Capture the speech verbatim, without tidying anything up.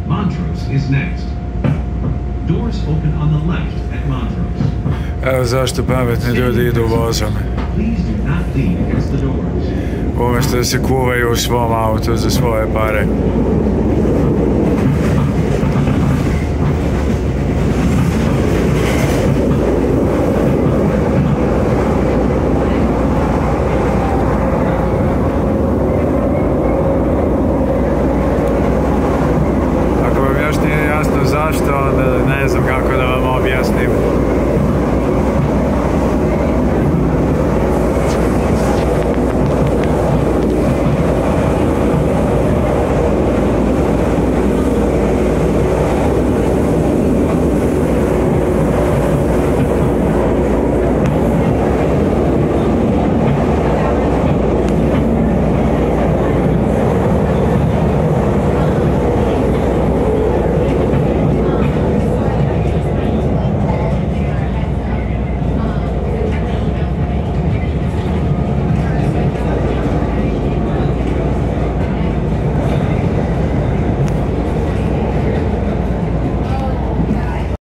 Montrose is next. Doors open on the left at Montrose. Evo zašto pametni ljudi idu vozom. Please do not lean against the doors. Umjesto da se kuvaju u svom autu za svoje pare.